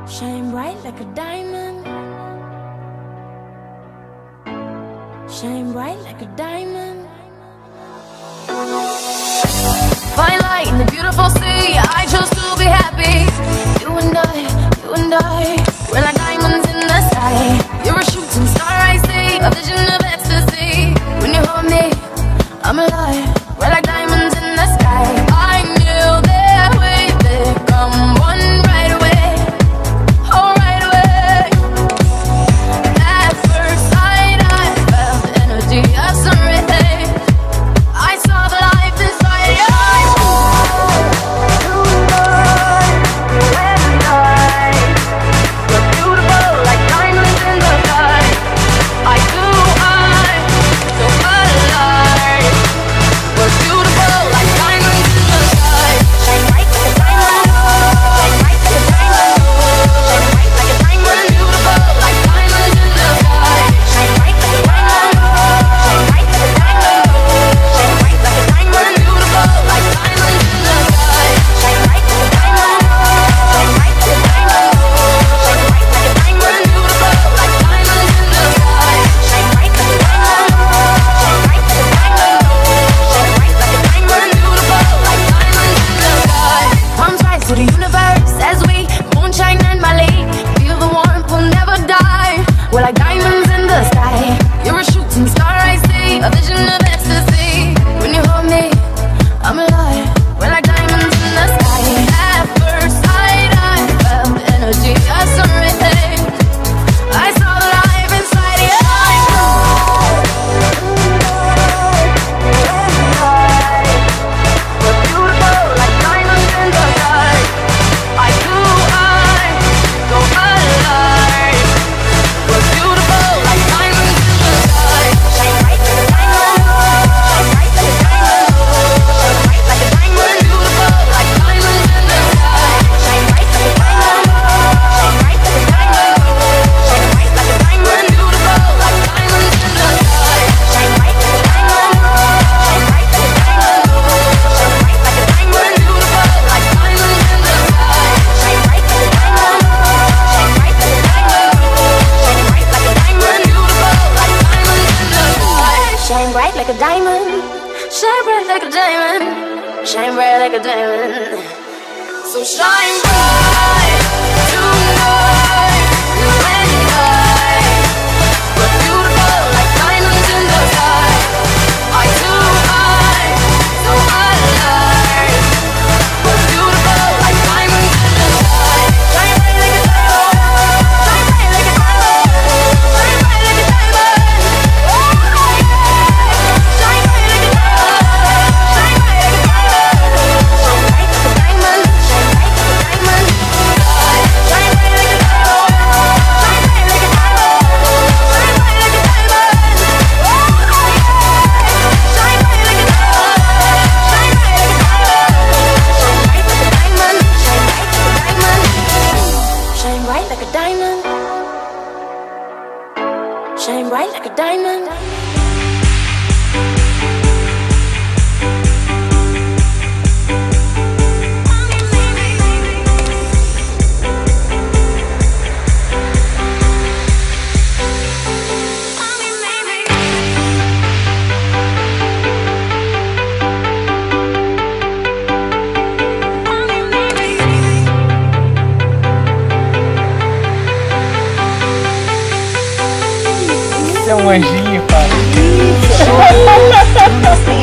Shine bright like a diamond. Shine bright like a diamond. Find light in the beautiful sea. I chose to be happy. You and I, we're like diamonds in the sky. You're a shooting star, I see, a vision of ecstasy. When you hold me, I'm alive. We're like diamonds in the sky. I knew that we'd become one right away. Oh, right away. At first sight, I felt the energy of sun rays. I saw the life inside your eyes. We're beautiful like diamonds in the sky. I so alive. We're beautiful like diamonds in the sky. Shine bright like a diamond. Shine bright like a diamond. Shine bright like a diamond. Beautiful like diamonds in the sky. Shine bright like a diamond. Shine bright like a diamond. Shine bright like a diamond. Beautiful like diamonds in the sky. Shine bright like a diamond. Shine bright like a diamond. Shine bright like a diamond. Beautiful like diamonds in the sky. Shine bright like a diamond. Shine bright like a diamond. Shine bright like a diamond. Beautiful like diamonds in the sky. Palms rise to the universe as we moonshine and Mali. Feel the warmth, we'll never die. We're like diamonds in the sky. You're a shooting star, I see, a vision of ecstasy. When you hold me, I'm alive. We're like diamonds in the sky. At first sight, I felt the energy of sun rays. I saw the life inside your eyes. We're beautiful like diamonds in the sky. I so alive. We're beautiful like diamonds in the sky. Shine bright like a diamond. Shine bright like a diamond. Shine bright like a diamond. Beautiful like diamonds in the sky. Shine bright like a diamond. Shine bright like a diamond. Shine bright like a diamond. Beautiful like diamonds in the sky. Shine bright like a diamond. Shine bright like a diamond. Shine bright like a diamond. Beautiful like diamonds in the sky. Shine bright like a diamond. Shine bright like a diamond. Shine bright like a diamond. Beautiful like diamonds in the sky. Shine bright like a diamond. Shine bright like a diamond. Shine bright like a diamond. So shine bright tonight, you and I. We're beautiful like diamonds in the sky. Eye to eye, so alive. We're beautiful like diamonds in the sky. Shine bright like a diamond. Shine bright like a diamond. Shine bright like a diamond. Oh, yeah. Shine bright like a diamond. Shine bright like a diamond. Shine bright like a diamond. Shine bright like a diamond. Shine bright like a diamond. Shine bright like a diamond. Shine bright like a diamond. Oh, yeah. Shine bright like a diamond. Shine bright like a diamond. Shine bright like a diamond. Shine bright like a diamond. Shine bright like a diamond. Você é um anjinho, cara.